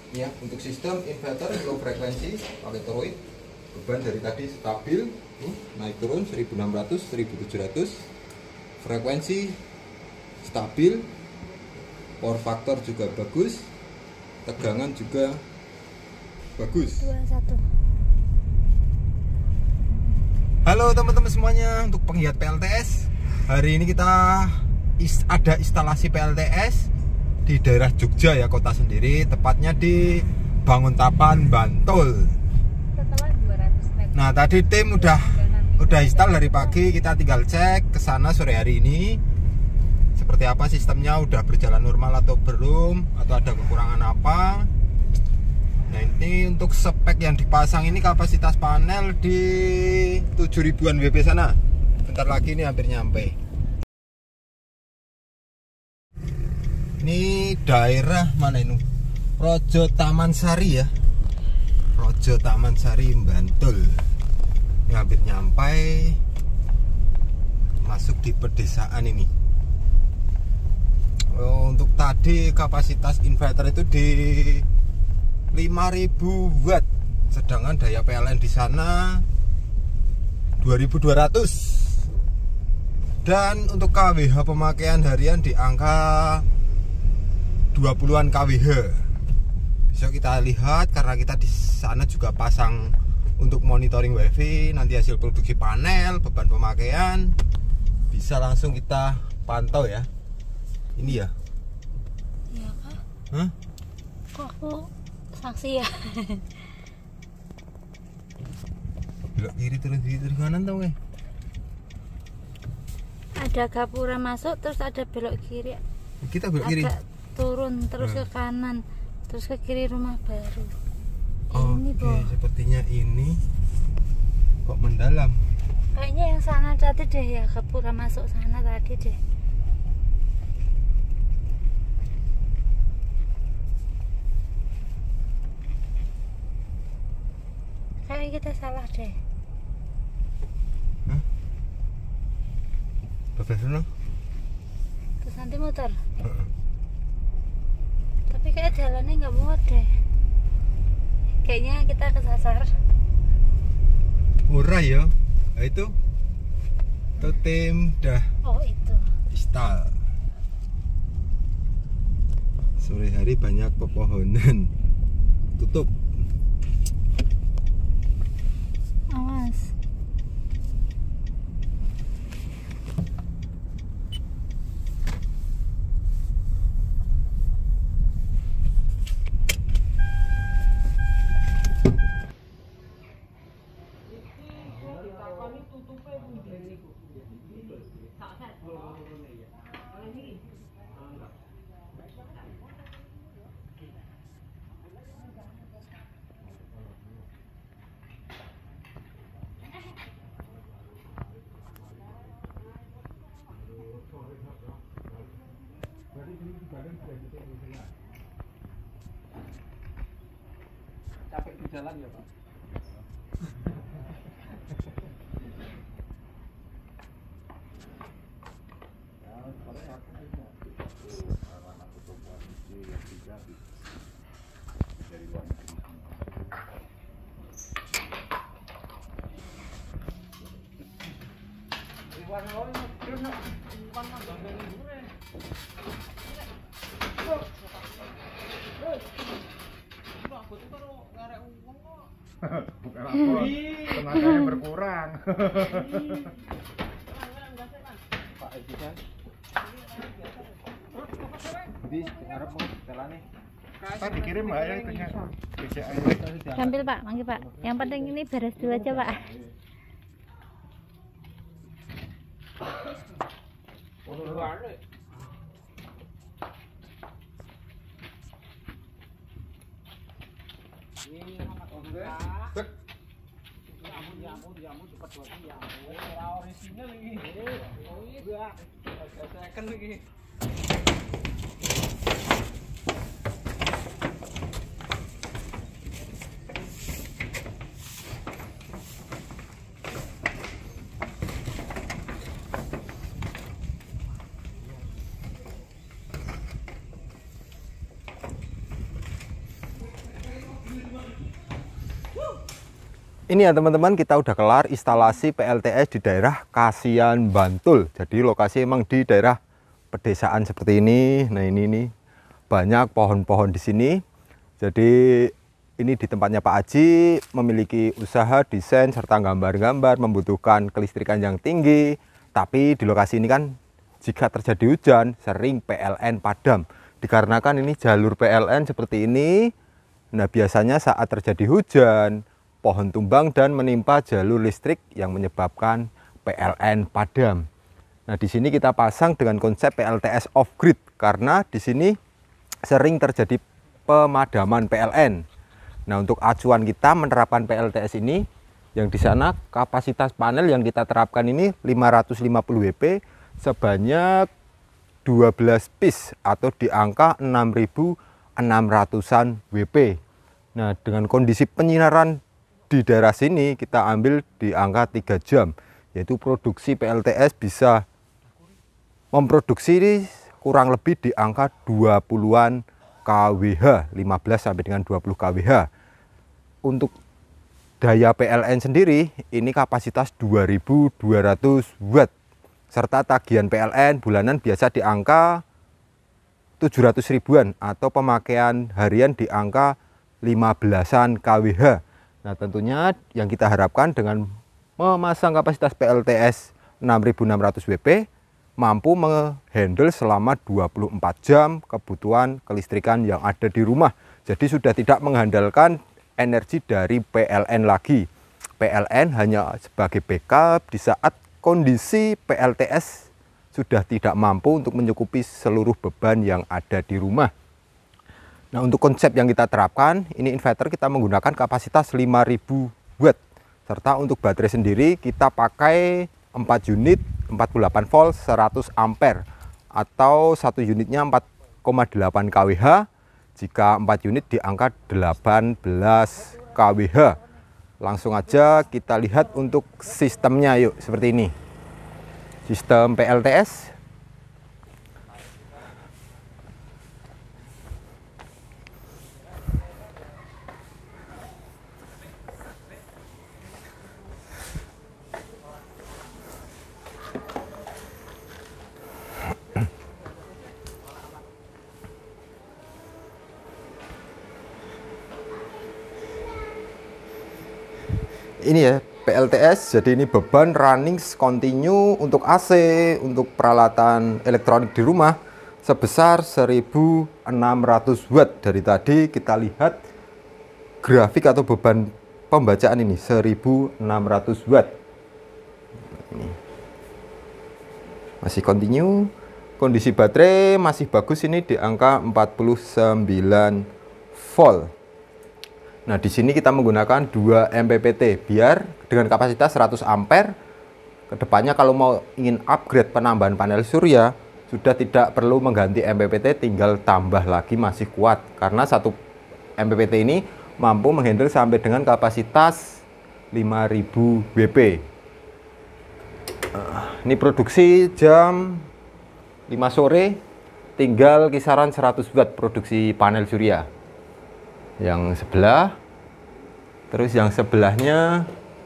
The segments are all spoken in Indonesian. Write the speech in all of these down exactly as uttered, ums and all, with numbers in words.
Ya, untuk sistem inverter low frekuensi pakai toroid, beban dari tadi stabil, uh, naik turun seribu enam ratus seribu tujuh ratus, frekuensi stabil, power factor juga bagus, tegangan juga bagus. dua satu. Halo teman-teman semuanya, untuk penggiat P L T S, hari ini kita is, ada instalasi P L T S di daerah Jogja ya, kota sendiri, tepatnya di Banguntapan, Bantul. Setelah dua ratus meter. Nah, tadi tim udah udah install dari pagi, kita tinggal cek ke sana sore hari ini. Seperti apa sistemnya, udah berjalan normal atau belum, atau ada kekurangan apa. Nah, ini untuk spek yang dipasang ini kapasitas panel di tujuh ribuan W P sana. Bentar lagi ini hampir nyampe. Ini daerah mana ini? Rojo Taman Sari ya. Rojo Taman Sari, Bantul. Ini hampir nyampe. Masuk di pedesaan ini. Oh, untuk tadi kapasitas inverter itu di lima ribu watt. Sedangkan daya P L N di sana dua ribu dua ratus. Dan untuk K W H pemakaian harian di angka dua puluhan K W H. Bisa kita lihat karena kita di sana juga pasang untuk monitoring wifi, nanti hasil produksi panel, beban pemakaian bisa langsung kita pantau ya. Ini ya. Iya kah? Hah? Kok aku saksi ya? Belok kiri terus kiri terus kanan tau eh. Ada gapura masuk, terus ada belok kiri. Kita belok kiri. Agak turun terus Hmm. ke kanan, terus ke kiri rumah baru. Oh, Ini oke, boh. sepertinya ini kok mendalam. Kayaknya yang sana tadi deh ya, gapura masuk sana tadi deh. Kayaknya kita salah deh. Hah? Bapak sono? Terus nanti muter. Heeh. Tapi kayak jalannya nggak muat deh. Kayaknya kita kesasar. Murah ya. Nah, itu tuh tim dah Oh itu. install. Sore hari banyak pepohonan. Tutup. Awas. Capek di jalan ya Pak? Bukan apa, tenaganya berkurang. Pak Edi kan? Di ngarep mau jalan nih. Pak dikirim Mbak ya itunya. B C A. Ambil Pak, manggil Pak. Yang penting ini beres dulu aja Pak. Ini ya teman-teman, kita udah kelar instalasi P L T S di daerah Kasihan, Bantul. Jadi lokasi emang di daerah pedesaan seperti ini. Nah ini nih banyak pohon-pohon di sini. Jadi ini di tempatnya Pak Aji, memiliki usaha desain serta gambar-gambar, membutuhkan kelistrikan yang tinggi. Tapi di lokasi ini kan jika terjadi hujan sering P L N padam. Dikarenakan ini jalur P L N seperti ini. Nah biasanya saat terjadi hujan, pohon tumbang dan menimpa jalur listrik yang menyebabkan P L N padam. Nah, di sini kita pasang dengan konsep P L T S off grid karena di sini sering terjadi pemadaman P L N. Nah, untuk acuan kita menerapkan P L T S ini, yang di sana kapasitas panel yang kita terapkan ini lima ratus lima puluh watt sebanyak dua belas piece atau di angka enam ribu enam ratusan watt. Nah, dengan kondisi penyinaran di daerah sini kita ambil di angka tiga jam, yaitu produksi P L T S bisa memproduksi kurang lebih di angka dua puluhan kilowatt, lima belas sampai dengan dua puluh kilowatt. Untuk daya P L N sendiri ini kapasitas dua ribu dua ratus watt serta tagihan P L N bulanan biasa di angka tujuh ratus ribuan atau pemakaian harian di angka lima belasan kilowatt. Nah tentunya yang kita harapkan dengan memasang kapasitas P L T S enam ribu enam ratus watt mampu menghandle selama dua puluh empat jam kebutuhan kelistrikan yang ada di rumah. Jadi sudah tidak mengandalkan energi dari P L N lagi. P L N hanya sebagai backup di saat kondisi P L T S sudah tidak mampu untuk mencukupi seluruh beban yang ada di rumah. Nah untuk konsep yang kita terapkan, ini inverter kita menggunakan kapasitas lima ribu watt. Serta untuk baterai sendiri kita pakai empat unit empat puluh delapan volt seratus ampere atau satu unitnya empat koma delapan kilowatt. Jika empat unit di angka delapan belas kilowatt. Langsung aja kita lihat untuk sistemnya yuk, seperti ini. Sistem P L T S. Ini ya P L T S, jadi ini beban running continue untuk A C, untuk peralatan elektronik di rumah sebesar seribu enam ratus watt. Dari tadi kita lihat grafik atau beban pembacaan ini seribu enam ratus watt. Ini. Masih continue. Kondisi baterai masih bagus, ini di angka empat puluh sembilan volt. Nah, di sini kita menggunakan dua M P P T biar dengan kapasitas seratus ampere. Kedepannya kalau mau ingin upgrade penambahan panel surya, sudah tidak perlu mengganti M P P T, tinggal tambah lagi masih kuat. Karena satu M P P T ini mampu menghandle sampai dengan kapasitas lima ribu watt. Ini produksi jam lima sore, tinggal kisaran seratus watt produksi panel surya. Yang sebelah, terus yang sebelahnya,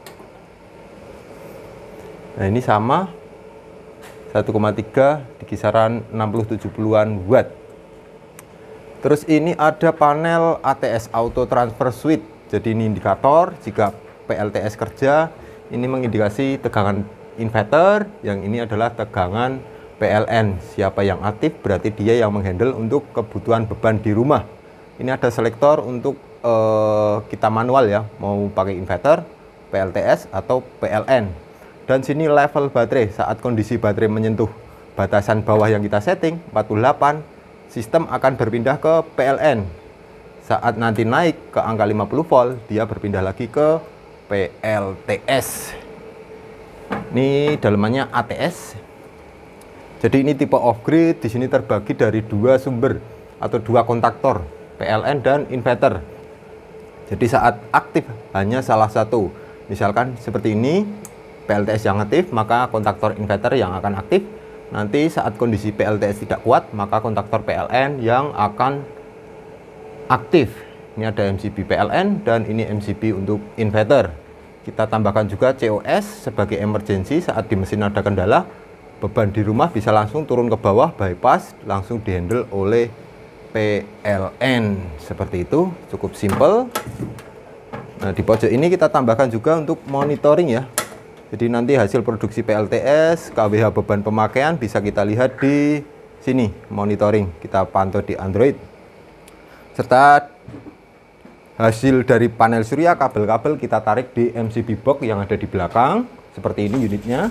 nah ini sama satu koma tiga di kisaran enam puluh tujuh puluhan watt. Terus ini ada panel A T S Auto Transfer Switch. Jadi ini indikator jika P L T S kerja, ini mengindikasi tegangan inverter, yang ini adalah tegangan P L N. Siapa yang aktif berarti dia yang menghandle untuk kebutuhan beban di rumah. Ini ada selektor untuk uh, kita manual ya, mau pakai inverter, P L T S atau P L N. Dan sini level baterai, saat kondisi baterai menyentuh batasan bawah yang kita setting empat puluh delapan, sistem akan berpindah ke P L N. Saat nanti naik ke angka lima puluh volt, dia berpindah lagi ke P L T S. Ini dalemannya A T S. Jadi ini tipe off grid, di sini terbagi dari dua sumber atau dua kontaktor, P L N dan inverter. Jadi saat aktif hanya salah satu. Misalkan seperti ini, P L T S yang aktif, maka kontaktor inverter yang akan aktif. Nanti saat kondisi P L T S tidak kuat, maka kontaktor P L N yang akan aktif. Ini ada M C B P L N dan ini M C B untuk inverter. kita tambahkan juga C O S sebagai emergency saat di mesin ada kendala. Beban di rumah bisa langsung turun ke bawah, bypass, langsung dihandle oleh P L N. Seperti itu, cukup simple. Nah, di pojok ini kita tambahkan juga untuk monitoring ya. Jadi nanti hasil produksi P L T S, K W H beban pemakaian bisa kita lihat di sini, monitoring. Kita pantau di Android. Serta hasil dari panel surya, kabel-kabel kita tarik di M C B box yang ada di belakang. Seperti ini unitnya.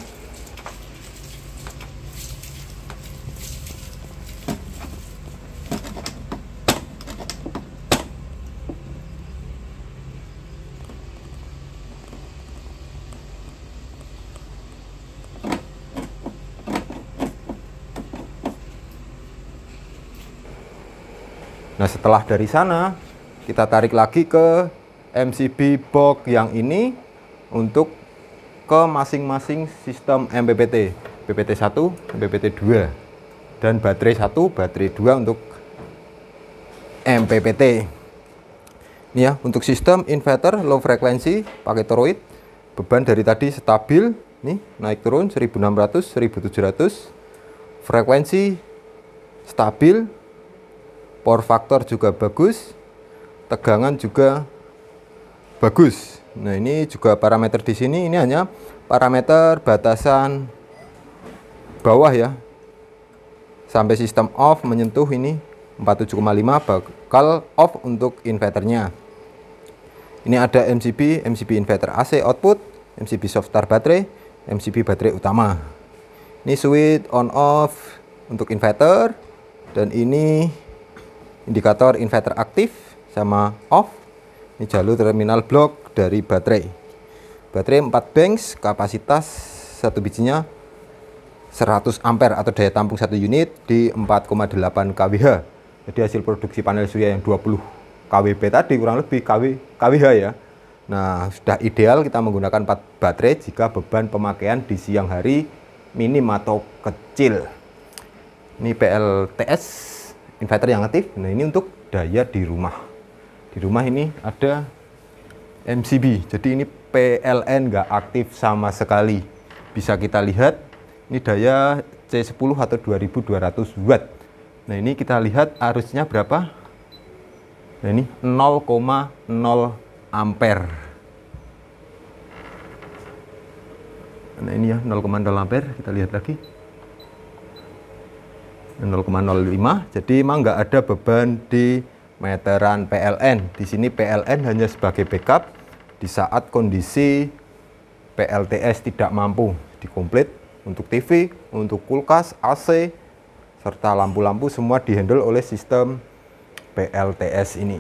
Nah, setelah dari sana kita tarik lagi ke M C B box yang ini untuk ke masing-masing sistem M P P T, M P P T satu, M P P T dua, dan baterai satu, baterai dua untuk M P P T. Ini ya, untuk sistem inverter low frekuensi pakai toroid, beban dari tadi stabil, nih naik turun seribu enam ratus, seribu tujuh ratus, frekuensi stabil, power factor juga bagus, tegangan juga bagus. Nah, ini juga parameter di sini, ini hanya parameter batasan bawah ya. Sampai sistem off menyentuh ini empat puluh tujuh koma lima bakal off untuk inverternya. Ini ada M C B, M C B inverter A C output, M C B soft start baterai, M C B baterai utama. Ini switch on off untuk inverter, dan ini indikator inverter aktif sama off. Ini jalur terminal blok dari baterai. Baterai empat banks, kapasitas satu bijinya seratus ampere atau daya tampung satu unit di empat koma delapan kilowatt. Jadi hasil produksi panel surya yang dua puluh kilowatt tadi kurang lebih kilowatt ya. Nah, sudah ideal kita menggunakan empat baterai jika beban pemakaian di siang hari minim atau kecil. Ini P L T S inverter yang aktif. Nah, ini untuk daya di rumah. Di rumah ini ada M C B. Jadi ini P L N nggak aktif sama sekali. Bisa kita lihat ini daya C sepuluh atau dua ribu dua ratus watt. Nah, ini kita lihat arusnya berapa? Nah, ini nol koma nol ampere. Nah, ini ya nol koma nol ampere. Kita lihat lagi. nol koma nol lima. Jadi memang nggak ada beban di meteran P L N. Di sini P L N hanya sebagai backup di saat kondisi P L T S tidak mampu dikomplit. Untuk T V, untuk kulkas, A C, serta lampu-lampu semua dihandle oleh sistem P L T S ini.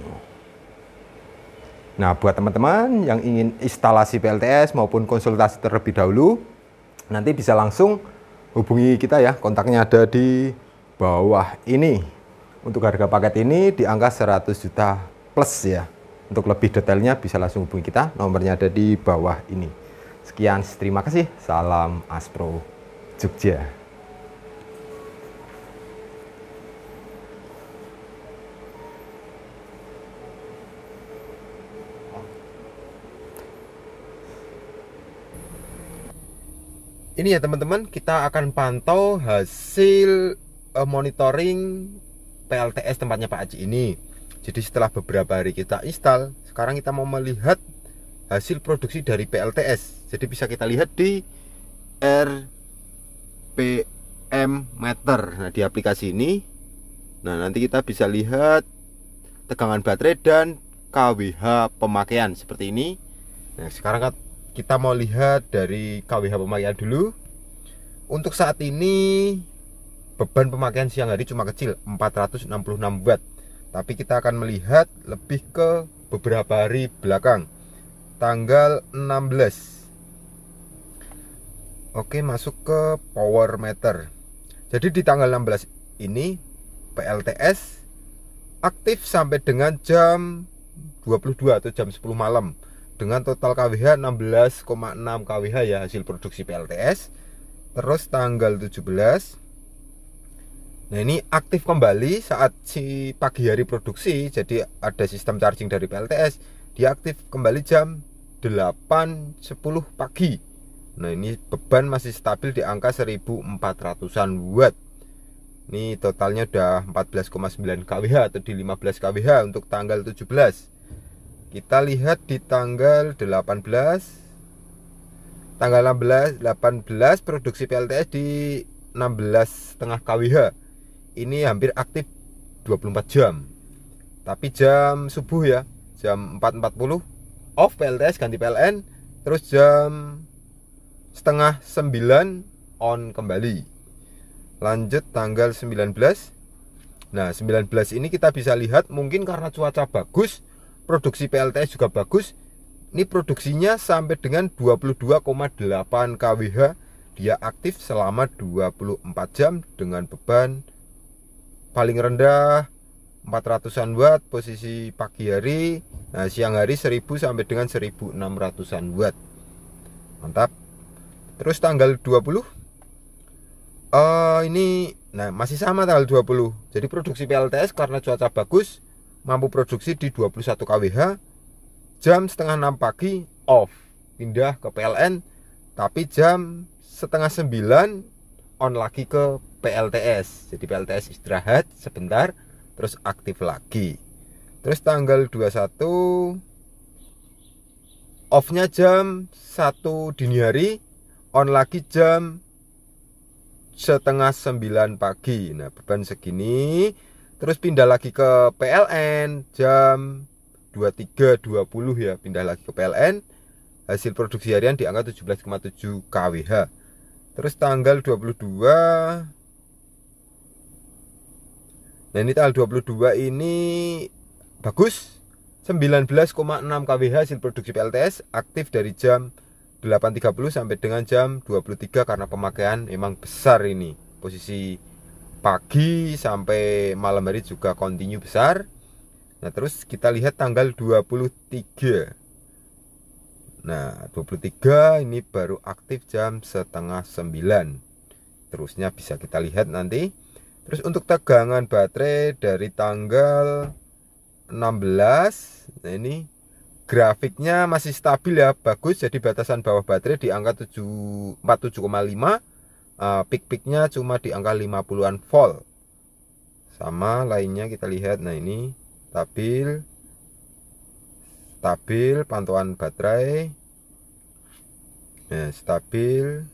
Nah, buat teman-teman yang ingin instalasi P L T S maupun konsultasi terlebih dahulu, nanti bisa langsung hubungi kita ya. Kontaknya ada di bawah ini. Untuk harga paket ini di angka seratus juta plus ya. Untuk lebih detailnya bisa langsung hubungi kita. Nomornya ada di bawah ini. Sekian, terima kasih. Salam Aspro Jogja. Ini ya teman-teman, kita akan pantau hasil uh, monitoring P L T S tempatnya Pak Haji ini. Jadi setelah beberapa hari kita install, sekarang kita mau melihat hasil produksi dari P L T S. Jadi bisa kita lihat di R P M meter. Nah, di aplikasi ini, nah nanti kita bisa lihat tegangan baterai dan K W H pemakaian seperti ini. Nah, sekarang kita mau lihat dari K W H pemakaian dulu. Untuk saat ini beban pemakaian siang hari cuma kecil, empat ratus enam puluh enam watt. Tapi kita akan melihat lebih ke beberapa hari belakang. Tanggal enam belas. Oke, masuk ke power meter. Jadi di tanggal enam belas ini P L T S aktif sampai dengan jam dua puluh dua atau jam sepuluh malam dengan total K W H enam belas koma enam kilowatt ya hasil produksi P L T S. Terus tanggal tujuh belas, nah ini aktif kembali saat si pagi hari produksi. Jadi ada sistem charging dari P L T S, dia aktif kembali jam delapan sepuluh pagi. Nah, ini beban masih stabil di angka seribu empat ratusan watt. Ini totalnya udah empat belas koma sembilan kilowatt atau di lima belas kilowatt untuk tanggal tujuh belas. Kita lihat di tanggal delapan belas. Tanggal enam belas, delapan belas produksi P L T S di enam belas koma lima kilowatt. Ini hampir aktif dua puluh empat jam. Tapi jam subuh ya, jam empat empat puluh off P L T S, ganti P L N. Terus jam setengah sembilan on kembali. Lanjut tanggal sembilan belas. Nah, sembilan belas ini kita bisa lihat mungkin karena cuaca bagus, produksi P L T S juga bagus. Ini produksinya sampai dengan dua puluh dua koma delapan kilowatt. Dia aktif selama dua puluh empat jam dengan beban paling rendah empat ratusan watt posisi pagi hari. Nah, siang hari seribu sampai dengan seribu enam ratusan watt. Mantap. Terus tanggal dua puluh uh, ini nah masih sama tanggal dua puluh. Jadi produksi P L T S karena cuaca bagus mampu produksi di dua puluh satu kilowatt. Jam setengah enam pagi off, pindah ke P L N. Tapi jam setengah sembilan on lagi ke P L T S. Jadi P L T S istirahat sebentar, terus aktif lagi. Terus tanggal dua puluh satu off-nya jam satu dini hari, on lagi jam setengah sembilan pagi. Nah, beban segini. Terus pindah lagi ke P L N jam dua puluh tiga dua puluh ya, pindah lagi ke P L N. Hasil produksi harian di angka tujuh belas koma tujuh kilowatt. Terus tanggal dua puluh dua. Nah, ini tanggal dua puluh dua ini bagus. sembilan belas koma enam kilowatt hasil produksi P L T S, aktif dari jam delapan tiga puluh sampai dengan jam dua puluh tiga karena pemakaian memang besar ini. Posisi pagi sampai malam hari juga kontinu besar. Nah, terus kita lihat tanggal dua puluh tiga. Nah, dua puluh tiga ini baru aktif jam setengah sembilan. Terusnya bisa kita lihat nanti. Terus untuk tegangan baterai dari tanggal enam belas. Nah, ini grafiknya masih stabil ya, bagus. Jadi batasan bawah baterai di angka empat puluh tujuh koma lima. uh, Peak-peaknya cuma di angka lima puluhan volt. Sama lainnya kita lihat. Nah, ini stabil. Stabil pantauan baterai. Nah, stabil.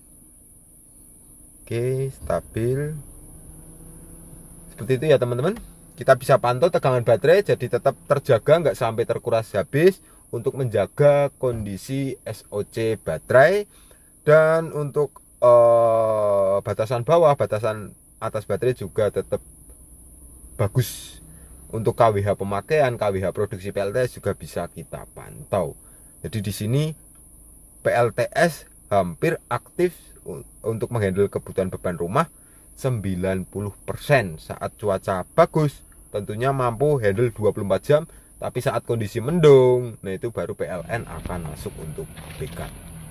Oke, stabil. Seperti itu ya teman-teman. Kita bisa pantau tegangan baterai, jadi tetap terjaga, nggak sampai terkuras habis, untuk menjaga kondisi S O C baterai. Dan untuk uh, batasan bawah, batasan atas baterai juga tetap bagus. Untuk K W H pemakaian, K W H produksi P L T S juga bisa kita pantau. Jadi di sini P L T S hampir aktif untuk menghandle kebutuhan beban rumah sembilan puluh persen saat cuaca bagus. Tentunya mampu handle dua puluh empat jam, tapi saat kondisi mendung, nah itu baru P L N akan masuk untuk backup.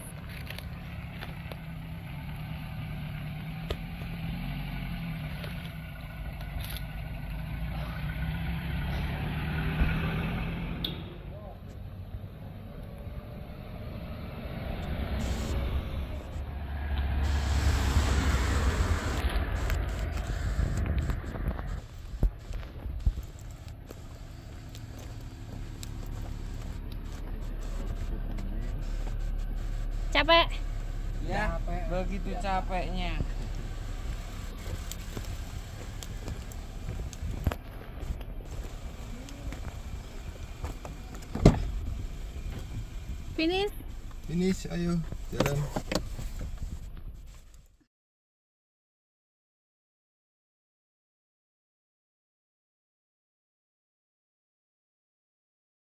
Capek? Ya, begitu capeknya. Finish? Finish, ayo jalan.